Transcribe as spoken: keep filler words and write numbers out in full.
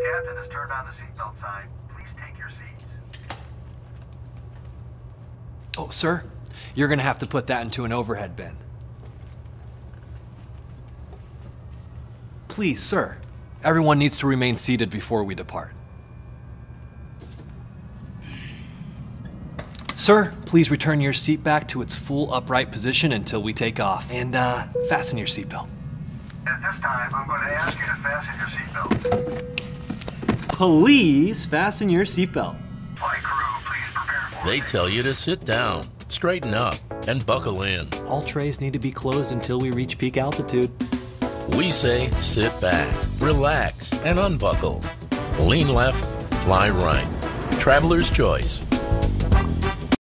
captain has turned on the seatbelt sign. Please take your seats. Oh, sir, you're gonna have to put that into an overhead bin. Please, sir. Everyone needs to remain seated before we depart. Sir, please return your seat back to its full upright position until we take off. And, uh, fasten your seatbelt. At this time, I'm going to ask you to fasten your seatbelt. Please fasten your seatbelt. Flight crew, please prepare for They me. tell you to sit down, straighten up, and buckle in. All trays need to be closed until we reach peak altitude. We say sit back, relax, and unbuckle. Lean left, fly right. Traveler's choice.